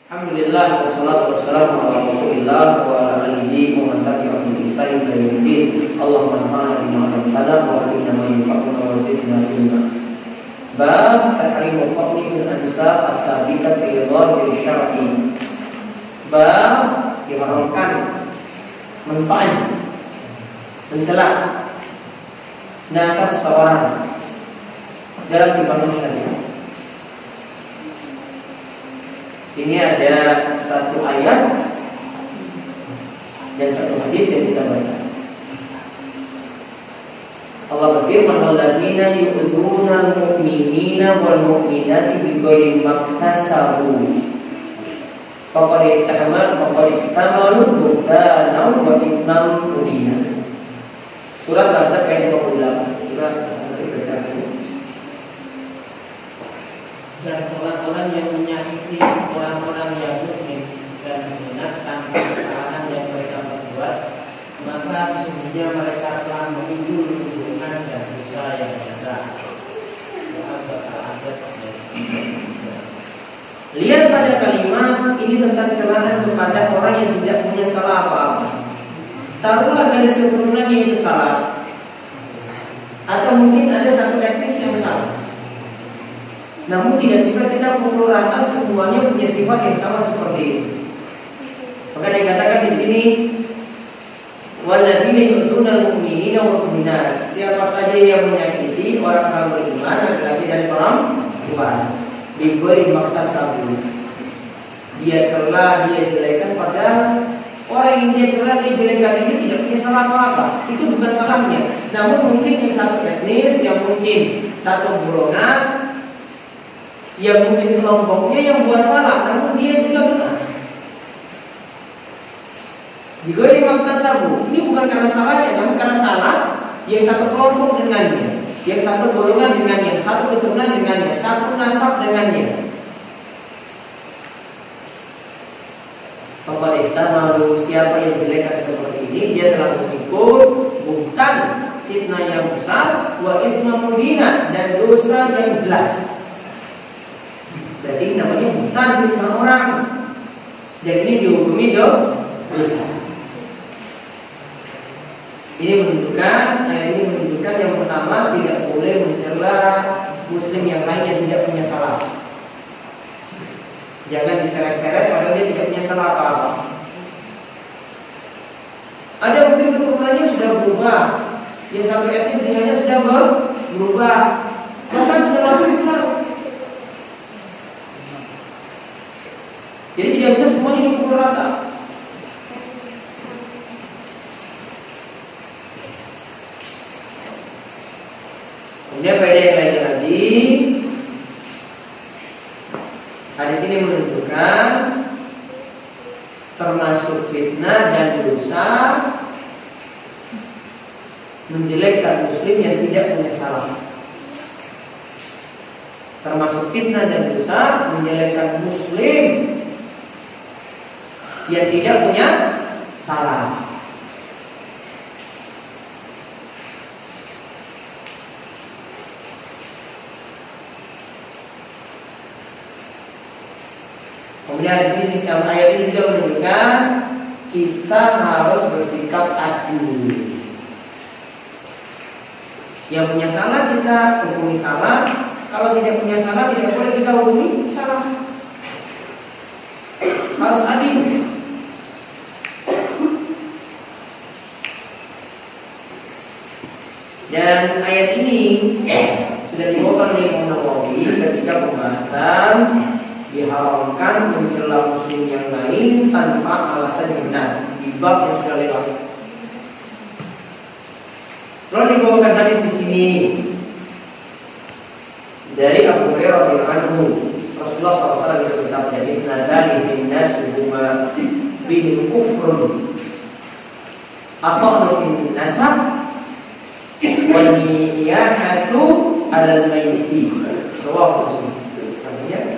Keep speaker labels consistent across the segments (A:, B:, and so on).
A: Alhamdulillah wassalatu wassalamu ala Rasulillah wa ala alihi wa man tabi'ahum bi ihsan ila yaumil Allahumma anfa'na bima 'allamtana wa 'allimna ma yanfa'una wa zidna ilma. Bab tahrimul qatli fil ansab at-thabitah fi dhahir syar'i. Bab diharamkan menta'an, mencela nasab seseorang dalam dibangun syariat. Sini ada satu ayat dan satu hadis yang kita baca. Allah berfirman, "Walladzina yu'dzuna al-mu'minina wal mu'minati bighairi maktasabu faqad ihtamalu buhtanan wa itsman mubina." Surat Al-Ahzab ayat 28. Kita baca.
B: Dan orang-orang yang menyakiti orang-orang yang mukmin dan mengingatkan kesalahan yang mereka perbuat, maka sesungguhnya mereka telah menimbul hubungan dan dosa yang nyata.
A: Lihat pada kalimat ini tentang celaan kepada orang yang tidak punya salah apa-apa. Taruhlah garis keturunannya itu salah, atau mungkin ada satu etnis yang salah. Namun tidak bisa kita pukul rata semuanya punya sifat yang sama seperti itu. Maka dikatakan di sini, walladzina yu'dzuna al-mu'minina wal mu'minat. Siapa saja yang menyakiti orang-orang beriman, laki-laki dan perempuan, bighairi maktasabu, dia cela, dia jelekan, padahal orang yang dia cela, dia jelekan ini tidak punya salah apa-apa. Itu bukan salahnya. Namun mungkin yang satu etnis, yang mungkin satu golongan, yang mungkin kelompoknya yang buat salah, namun dia juga benar. Bighairi maktasabu, ini bukan karena salahnya, namun karena salah yang satu kelompok dengannya, yang satu golongan dengannya, satu keturunan dengannya, satu nasab dengannya. Faqad ihtamalu, siapa yang jelekan seperti ini, dia telah memikul buhtan, fitnah yang besar, wa itsman mubina, dan dosa yang jelas. Berarti namanya bukan fitnah orang, dan ini dihukumi dosa. Ini menunjukkan yang pertama, tidak boleh mencela muslim yang lain yang tidak punya salah. Jangan diseret-seret padahal dia tidak punya salah apa-apa. Ada mungkin keturunannya sudah berubah, yang satu etnis dengannya sudah berubah, bahkan sudah masuk Islam. Jadi tidak bisa semuanya dipukul rata. Kemudian faedah yang lainnya lagi, hadis ini menunjukkan termasuk fitnah dan dosa menjelekkan muslim yang tidak punya salah. Termasuk fitnah dan dosa menjelekkan muslim yang tidak punya salah. Kemudian di sini ayat ini juga menunjukkan kita harus bersikap adil. Yang punya salah kita hukumi salah, kalau tidak punya salah tidak boleh kita hukumi salah. Harus adil. Dan ayat ini sudah dibawakan oleh Imam Nawawi ketika pembahasan diharamkan mencela muslim yang lain tanpa alasan yang benar di bab yang sudah lewat. Lalu dibawakan hadis di sini dari Abu Hurairah radhiyallahu anhu, Rasulullah SAW itu bersabda, "Isnadani fin nas huma bil kufrun atau fin nasab wal niyahatu 'alal mayyiti." Rawahu Muslim. Artinya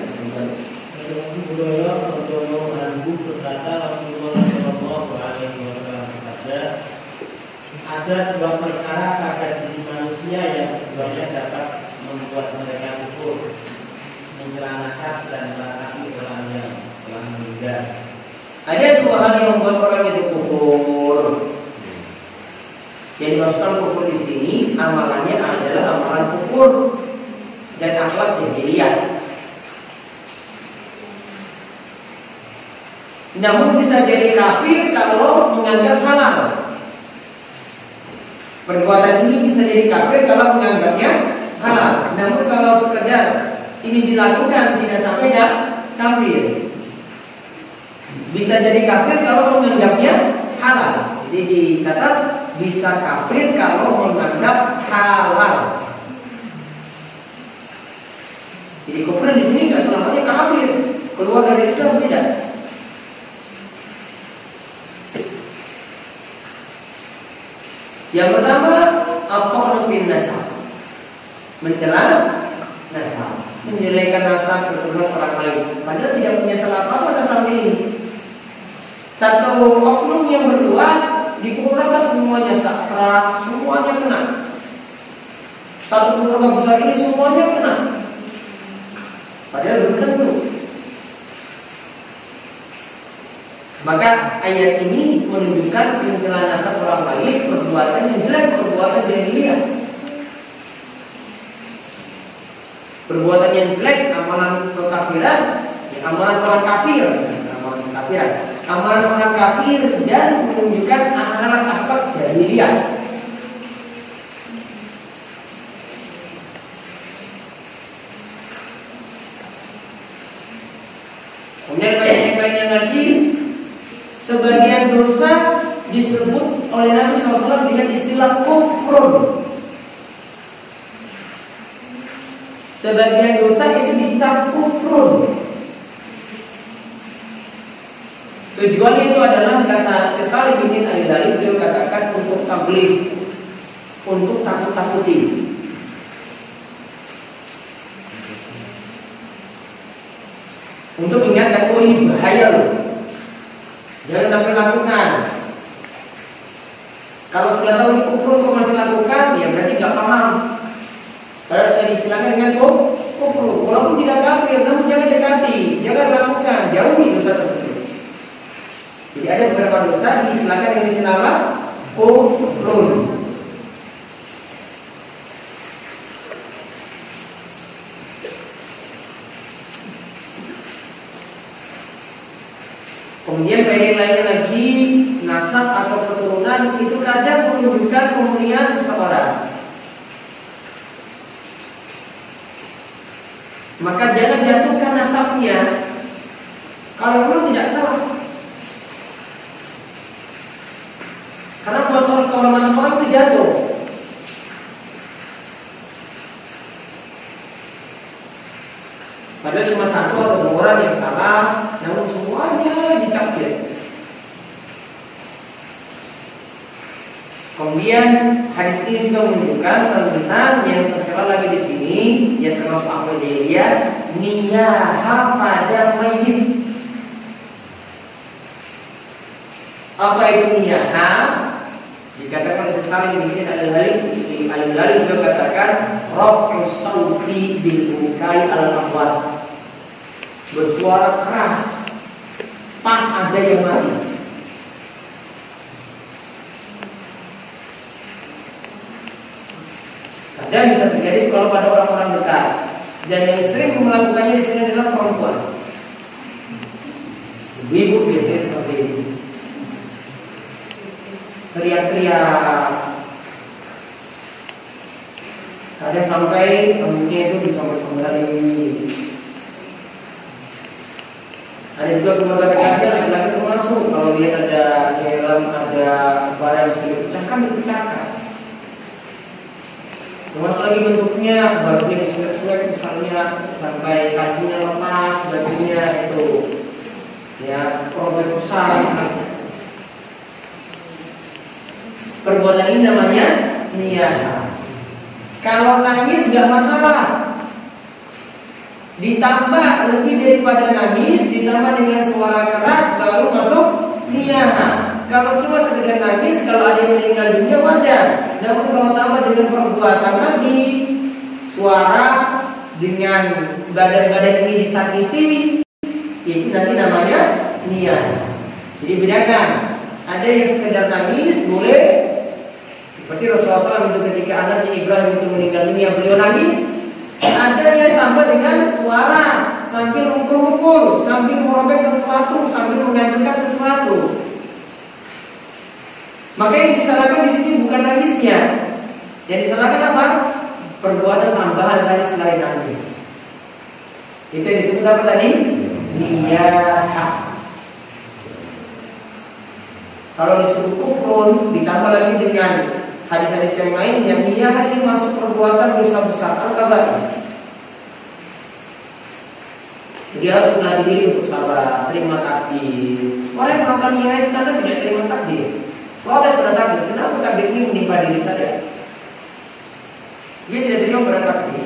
B: ada dua perkara pada diri manusia yang keduanya dapat membuat mereka kufur, mencela nasab dan melaknati orang yang
A: Ada dua hal yang membuat orang itu kufur. Yang dimaksudkan kufur di sini amalannya adalah amalan kufur dan akhlak jahiliyah. Namun bisa jadi kafir kalau menganggap halal. Perbuatan ini bisa jadi kafir kalau menganggapnya halal. Namun kalau sekedar ini dilakukan tidak sampai kafir. Bisa jadi kafir kalau menganggapnya halal. Jadi dicatat bisa kafir kalau menganggap halal. Jadi kufur di sini nggak selamanya kafir, keluar dari Islam tidak. Yang pertama, al-qawlu fin nasab, mencela nasab, menjelekan nasab keturunan orang lain, padahal tidak punya salah apa nasab ini. Satu oknum yang berbuat dipukul semuanya sakral, semuanya kena. Satu keluarga besar ini semuanya kena, padahal belum tentu. Maka ayat ini menunjukkan mencela nasab orang lain perbuatan yang jelek, perbuatan jahiliyah. Perbuatan yang jelek, amalan kekafiran, ya, amalan orang kafir, amalan kekafiran, amalan orang kafir dan menunjukkan akhlak jahiliyah. Kemudian lainnya lagi, sebagian dosa disebut oleh Nabi SAW dengan istilah kufrun. Sebagian dosa itu dicap kufrun. Tujuannya itu adalah, kata Syekh Shalih bin Al-Hilali, beliau katakan untuk tablif, untuk takut-takuti. Untuk mengingatkan, oh ini bahaya loh, jangan sampai lakukan. Kalau sudah tahu ini kufur kok masih lakukan, ya berarti nggak paham. Kalau sudah diistilahkan dengan kufur, walaupun tidak kafir, namun jangan dekati, jangan lakukan, jauhi dosa tersebut. Jadi ada beberapa dosa diistilahkan dengan istilah kufrun. Kemudian lainnya lagi, nasab atau keturunan itu kadang menunjukkan kemuliaan seseorang. Maka jangan jatuhkan nasabnya kalau memang tidak salah. Karena buat kehormatan orang itu jatuh. Padahal cuma satu atau dua orang yang salah, namun semuanya dicapcit. Kemudian hadis ini juga menunjukkan tentang yang tercela lagi di sini, yang termasuk akhlak jahiliyah, niyaha pada mayit. Apa itu niyaha? Dikatakan oleh Syekh Shalih bin Al-Hilali juga katakan raf'us sauti bil bukai al-amwas, bersuara keras pas ada yang mati. Kadang bisa terjadi kalau pada orang-orang dekat, dan yang sering melakukannya di sini adalah perempuan. Ibu biasanya seperti itu, teriak-teriak, kadang sampai rambutnya itu dicomot-comot. Ada juga keluarga dekatnya, laki-laki termasuk, kalau lihat ada helm, ada barang yang bisa dipecahkan, dipecahkan. Termasuk lagi bentuknya, bajunya disuek-suek misalnya sampai kakinya lepas, bajunya itu ya robek besar misalnya. Perbuatan ini namanya niyaha. Kalau nangis nggak masalah, ditambah lebih daripada nangis, ditambah dengan suara keras, baru masuk niyaha. Kalau cuma sekedar nangis, kalau ada yang meninggal dunia wajar. Namun kalau tambah dengan perbuatan lagi, suara dengan badan-badan ini disakiti, itu nanti namanya niat. Jadi bedakan. Ada yang sekedar nangis boleh, seperti Rasulullah SAW itu ketika anaknya Ibrahim itu meninggal dunia beliau nangis. Ada yang tambah dengan suara sambil mukul-mukul, sambil merobek sesuatu, sambil menghancurkan sesuatu. Maka yang disalahkan di sini bukan nangisnya. Yang disalahkan apa? Perbuatan tambahan tadi selain nangis. Itu yang disebut apa tadi? Niyahah. Kalau disuruh kufrun ditambah lagi dengan hadis-hadis yang lain yang niyahah ini masuk perbuatan dosa besar al-kabair. Dia harus melatih diri untuk sabar, terima takdir. Orang yang melakukan niyahah itu karena tidak terima takdir. Protes pada takdir. Kenapa takdir ini menimpa diri saya? Dia tidak terima pada takdir.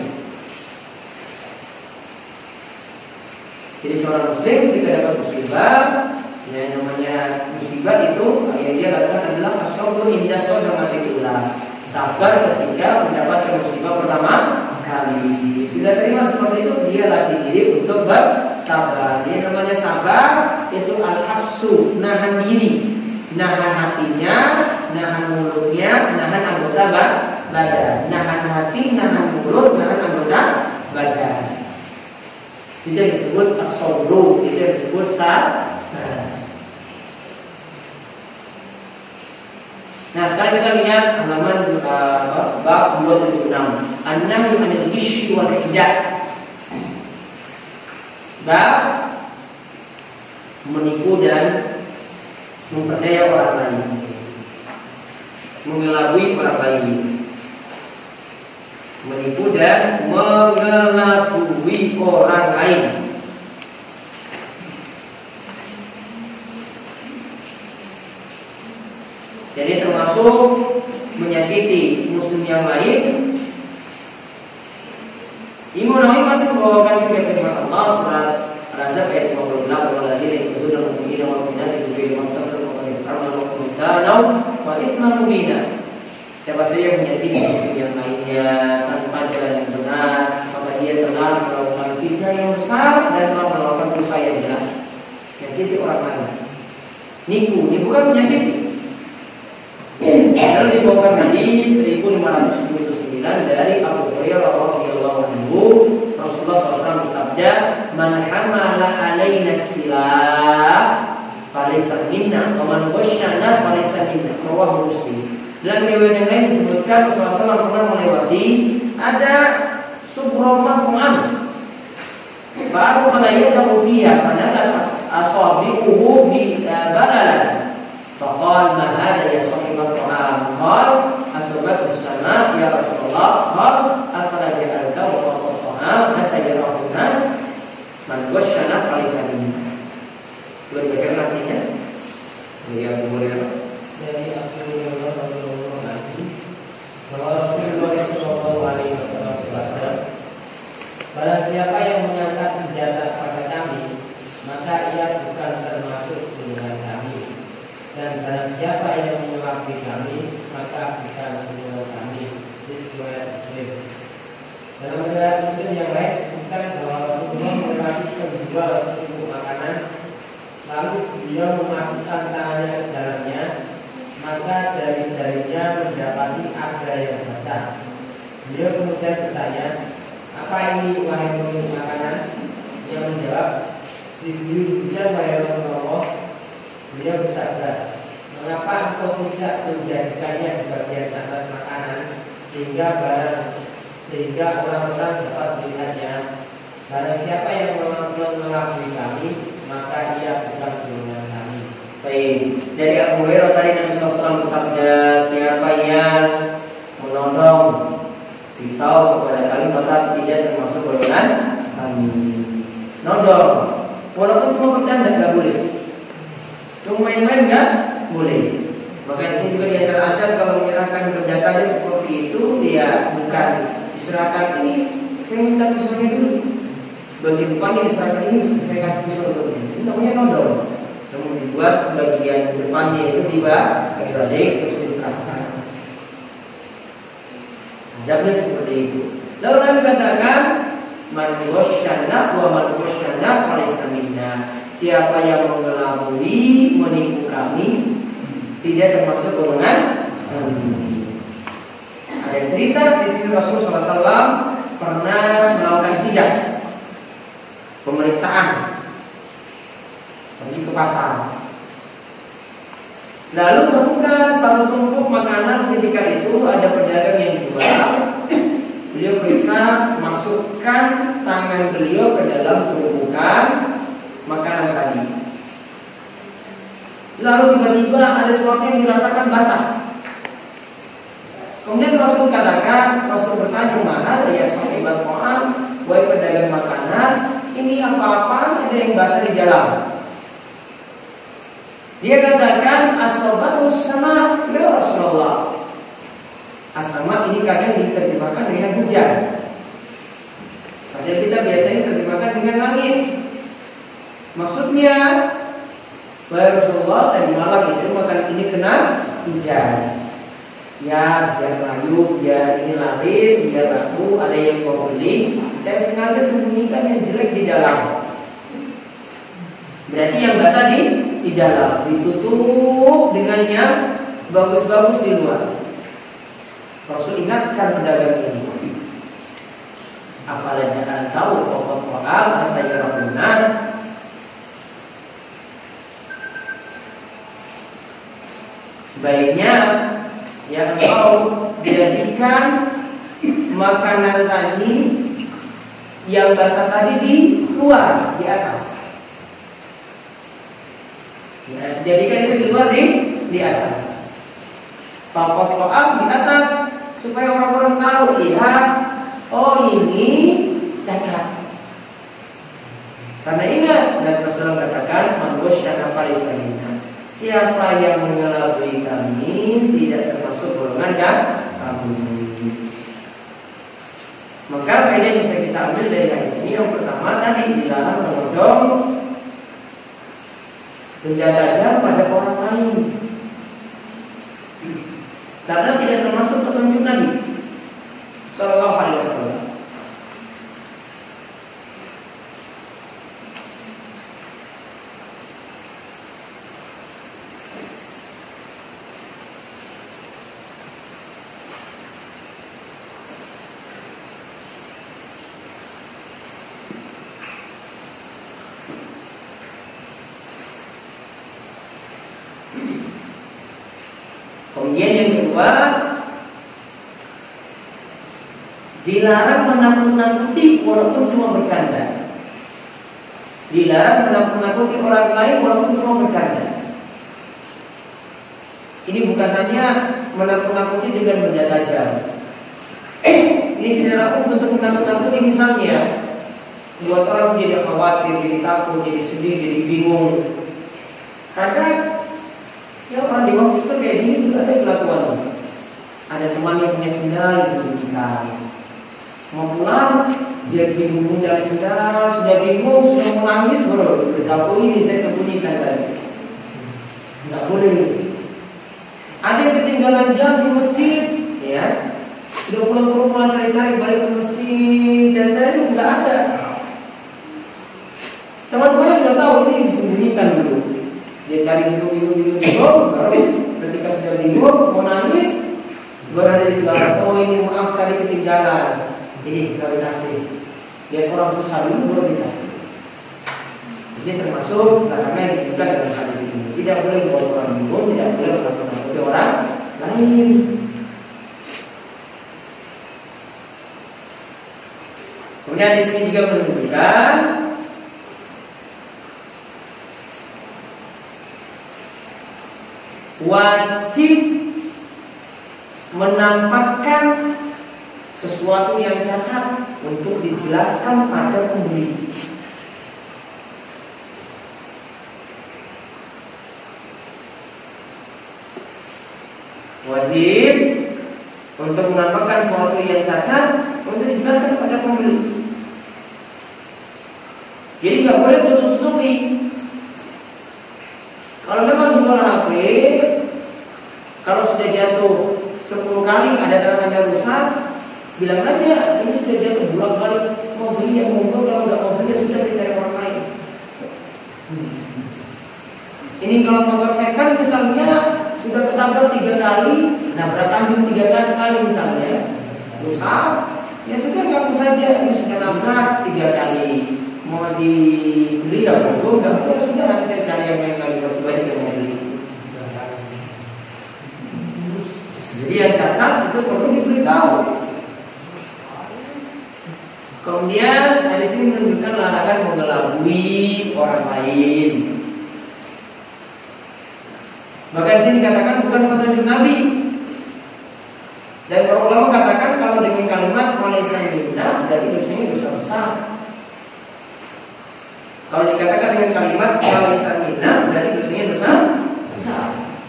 A: Jadi seorang muslim ketika dapat musibah, yang namanya musibah itu yang dia lakukan adalah as-sabru inda sadramatillah. Sabar ketika mendapatkan musibah pertama kali. Sudah terima seperti itu, dia latih diri untuk bersabar. Yang namanya sabar itu al-habsu, nahan diri, nahan hatinya, nahan mulutnya, nahan anggota badan, nahan hati, nahan mulut, nahan anggota badan. Itu yang disebut as-sabru, itu yang disebut sabar. Nah, sekarang kita lihat halaman bab 26. An-nahyu 'anil ghishyi wal khidah. Bab menipu dan memperdaya orang lain, mengelabui orang lain. Menipu dan mengelabui orang lain. Jadi termasuk menyakiti muslim yang lain. Imam Nawawi masih membawakan firman Allah surat Al-Ahzab ayat 58, "Walladzina yu'minuna mu'minina wal mu'minati bi maqtasab wa yaqramu wa ithman mubina." Siapa saja yang menyakiti muslim yang lainnya tanpa jalan yang benar, maka dia telah melakukan fitnah yang besar dan telah melakukan dosa yang jelas. Menyakiti orang lain, nipu kan menyakiti. Lalu dibawakan hadis 1579 dari Abu Hurairah radhiyallahu anhu, Rasulullah SAW bersabda, "Man hamala alaina silah falaysa minna, wa man ghasyana falaysa minna." Rawahu Muslim. Dalam riwayat yang lain disebutkan Rasulullah SAW pernah melewati ada sebuah maqam, baru malayadahu fiha fanalat asabiquhu bi balalan. Faqal ma hadha ya sahibal ta'am? Qal asabatu as-sama ya Rasulullah. Qal afala ja'alta wa fawqa ta'am hatta yarahu an-nas man ghasyana falaysa minna. Bagaimana artinya? Dari Abu Hurairah.
B: Dari Abu Hurairah radhiyallahu anhu bahwa Rasulullah sallallahu alaihi wasallam bersabda, "Barang siapa yang mengangkat senjata pada kami, maka ia bukan termasuk golongan kami. Dan barang siapa yang mengelabui kami, maka bukan golongan kami." Riwayat Muslim. Dalam riwayat Muslim yang lain disebutkan bahwa Rasulullah melewati penjual sesuatu makanan, lalu beliau memasukkan tangannya ke dalamnya, maka dari jarinya mendapati ada yang basah. Beliau kemudian bertanya, "Apa ini wahai pemilik makanan?" Yang menjawab, "Diguyur hujan wahai Rasulullah." Beliau bersabda, "Mengapa engkau tidak menjadikannya sebagian atas makanan sehingga orang-orang dapat melihatnya? Barang siapa yang mengelabui kami, maka ia bukan golongan kami."
A: Baik, dari Abu Hurairah tadi Nabi SAW bersabda, siapa yang menodong pisau kepada kami maka tidak termasuk golongan kami. Nodong, walaupun cuma bercanda nggak boleh, cuma main-main nggak boleh. Maka di sini juga diantara adab kalau menyerahkan benda seperti itu, dia bukan diserahkan ini. Saya minta pisaunya dulu, bagian depannya diserahkan ini, saya kasih pisau dulu. Ini namanya nodong. Kemudian dibuat bagian depannya itu dibalik terus diserahkan. Adabnya seperti itu. Lalu Nabi katakan, man ghasyana wa man ghasyana falaysa minna. Siapa yang mengelabui, menipu kami, tidak termasuk golongan kami. Ada cerita istri Rasul SAW pernah melakukan sidak, pemeriksaan, pergi ke pasar. Lalu temukan satu tumpuk makanan. Ketika itu ada pedagang yang jual. Beliau periksa, masukkan tangan beliau ke dalam tumpukan makanan tadi. Lalu tiba-tiba ada sesuatu yang dirasakan basah. Kemudian Rasul katakan, Rasul bertanya, "Mana ya sahibat ta'am, wahai pedagang makanan, ini apa-apa ada yang basah di dalam?" Dia katakan, "Asobatus sama ya Rasulullah." As-sama ini kadang diterjemahkan dengan hujan. Padahal kita biasanya terjemahkan dengan langit. Maksudnya, wahai Rasulullah, tadi malam itu makanan ini kena hujan. Ya, biar layu, biar ini laris, biar laku, ada yang mau beli. Saya sengaja sembunyikan yang jelek di dalam. Berarti yang basah di dalam, ditutup dengan yang bagus-bagus di luar. Rasul ingatkan pedagang ini, afala ja'al tahu fawqa ta'am hatta yarahun nas. Baiknya ya engkau jadikan makanan tadi yang basah tadi di luar, di atas. Ya, jadikan itu di luar, di atas. Fawqa ta'am di atas, supaya orang-orang tahu, lihat, oh ini cacat. Karena ingat, dan Rasulullah katakan, "Man ghasyana falaysa minna." Siapa yang mengelabui kami tidak termasuk golongan kami. Maka faedah yang bisa kita ambil dari hadis ini, yang pertama tadi dilarang menodong benda tajam pada orang lain, karena tidak termasuk petunjuk Nabi Sallallahu Alaihi Wasallam. Kemudian yang kedua, dilarang menakut-nakuti walaupun cuma bercanda. Dilarang menakut-nakuti orang lain walaupun cuma bercanda. Ini bukan hanya menakut-nakuti dengan benda tajam. Ini secara umum untuk menakut-nakuti, misalnya buat orang jadi khawatir, jadi takut, jadi sedih, jadi bingung. Kadang ya orang di waktu itu kayak gini juga ada kelakuan. Ada teman yang punya sendal disembunyikan. Mau pulang, dia bingung cari sendal, sudah bingung, sudah menangis, baru beritahu, ini saya sembunyikan tadi. Nggak boleh. Ada yang ketinggalan jam di masjid, ya, sudah pulang ke rumah cari-cari, balik ke masjid, cari-cari nggak ada. Teman-temannya sudah tahu ini disembunyikan dulu. Dia cari bingung, baru ketika sudah bingung, mau nangis, berada di belakang, oh ini maaf tadi ketinggalan, ini kalau dikasih. Lihat orang susah dulu baru dikasih. Jadi termasuk larangan yang dibuka dalam hadis ini. Tidak boleh membuat orang bingung, tidak boleh menakut-nakuti orang lain. Kemudian di sini juga menunjukkan wajib menampakkan sesuatu yang cacat untuk dijelaskan pada pembeli. Wajib untuk menampakkan sesuatu yang cacat untuk dijelaskan pada pembeli. Jadi nggak boleh tutup-tutupi. Kalau memang jual HP, kalau sudah jatuh 10 kali ada tangannya rusak, bilang aja ini sudah jatuh 2 kali, mau mau beli ya monggo, kalau nggak mau beli ya sudah saya cari orang lain. Ini kalau motor second misalnya sudah ketabrak 3 kali, nabrak kambing 3 kali misalnya, rusak, ya sudah ngaku saja ini sudah nabrak 3 kali, mau dibeli ya monggo, nggak mau ya sudah nanti saya cari yang lain lagi masih banyak yang mau beli. Jadi yang cacat itu perlu diberitahu. Kemudian hadis ini menunjukkan larangan mengelabui orang lain. Bahkan di sini dikatakan bukan petunjuk Nabi. Dan para ulama katakan kalau dengan kalimat falaysa minna, berarti dosanya dosa besar. Kalau dikatakan dengan kalimat falaysa minna, berarti dosanya dosa besar.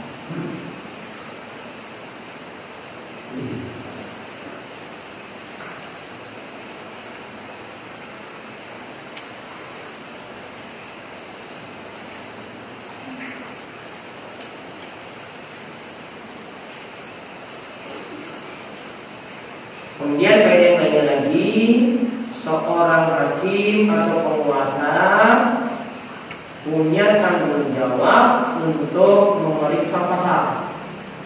A: Kemudian faedah yang lainnya lagi, seorang hakim atau penguasa punya tanggung jawab untuk memeriksa pasar.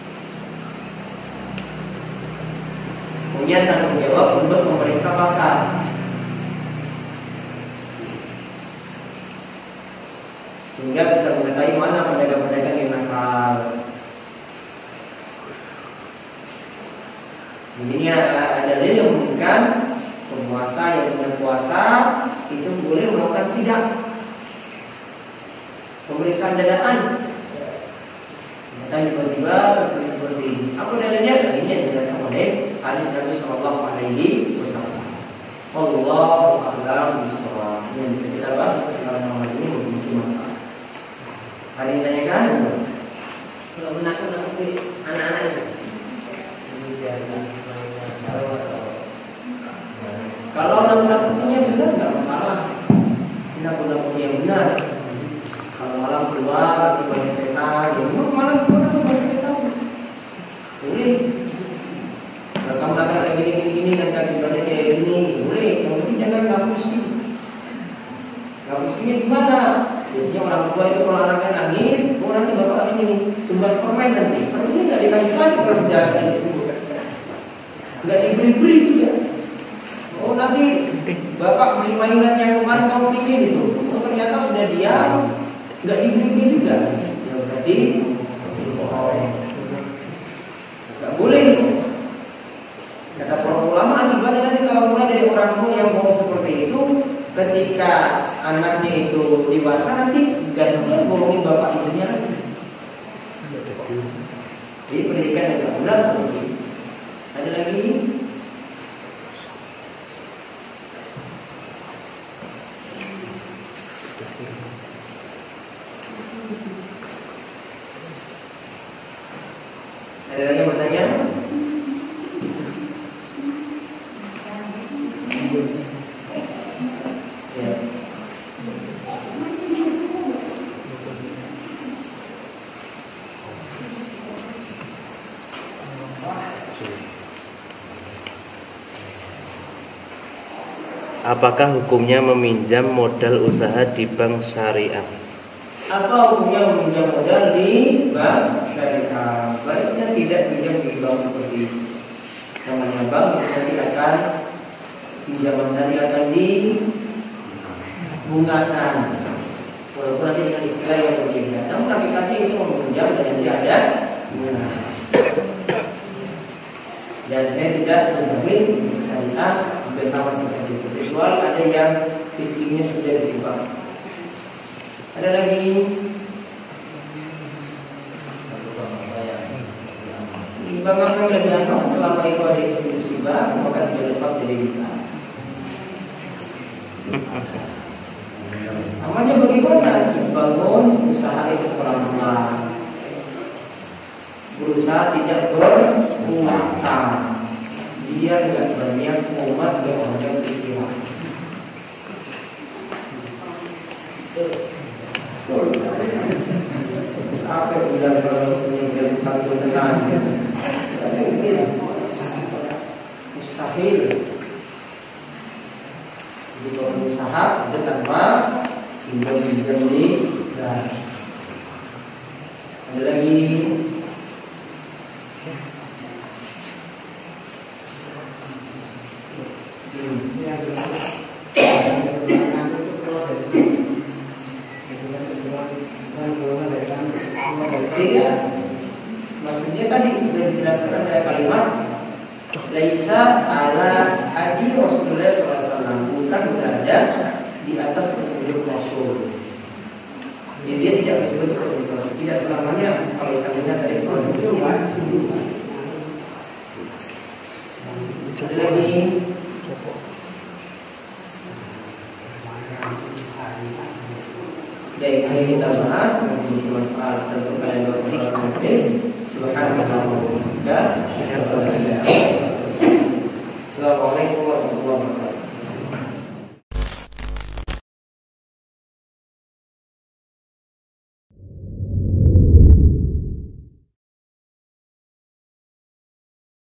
A: Punya tanggung jawab untuk memeriksa pasar. Sehingga bisa mengetahui mana pedagang-pedagang yang nakal. Ini ada dalil yang menunjukkan penguasa yang punya kuasa itu boleh melakukan sidak, pemeriksaan dadaan. Dan tiba-tiba terus seperti ini. Apa dalilnya? Ini yang dijelaskan oleh hadis Nabi Sallallahu Alaihi Wasallam. Allahu a'lam bishawab. Yang bisa kita bahas untuk sekarang malam ini begitu maka. Ada yang tanyakan?
B: Kalau menakut-nakuti anak-anak
A: kalau nakut-nakutnya benar nggak masalah, nakut-nakutnya benar. Kalau malam keluar banyak setan, ya malam keluar banyak setan, boleh. Kalau kamu akan kayak gini dan kasih kayak gini, boleh. Yang penting jangan ngapusi. Ngapusinya gimana? Biasanya orang tua itu kalau anaknya nangis, oh nanti bapak ini tumbas permen nanti. Permennya nggak dikasih kalau sudah ini sembuh. Nggak diberi-beri juga. Oh nanti bapak beli mainan yang kemarin kamu bikin itu, oh ternyata sudah diam, nggak diberi juga. Ya berarti nggak boleh. Kata para ulama akibatnya nanti kalau mulai dari orang tua yang ngomong seperti itu, ketika anaknya itu dewasa nanti gantinya bohongin bapak ibunya lagi. Jadi pendidikan yang nggak benar seperti itu. Ada lagi? Ada lagi yang bertanya? Ya.
C: Apakah hukumnya meminjam modal usaha di bank syariah?
A: Apa hukumnya meminjam modal di bank syariah? Baiknya tidak pinjam di bank seperti itu. Namanya bank nanti akan pinjaman tadi akan dibungakan, walaupun nanti dengan istilah yang berbeda. Namun hakikatnya itu meminjam dan nanti ada bunga. Dan saya tidak menjamin tentang bersama seperti itu. Kecuali ada yang sistemnya sudah dirubah. Ada lagi? Bank yang lebih aman selama itu ada institusi bank, maka tidak lepas dari kita. Amannya bagaimana? Bangun usaha itu pelan-pelan, berusaha tidak berutang, biar nggak banyak umat yang banyak pikiran. Apa yang sudah menjadi satu tenang? Mungkin mustahil. berusaha itu tanpa pinjam di bank. Ada lagi? Tiga, maksudnya tadi sudah dijelaskan dari kalimat laisa ala hadi Rasulullah SAW, bukan berada di atas petunjuk Rasul. Jadi dia tidak betul petunjuk Rasul. Tidak selamanya kalau misalnya tadi petunjuk. Ada lagi? Baik, ini kita bahas mengenai manfaat dan kalian berproses. Subhanallah wa bihamdihi. Assalamualaikum warahmatullahi wabarakatuh.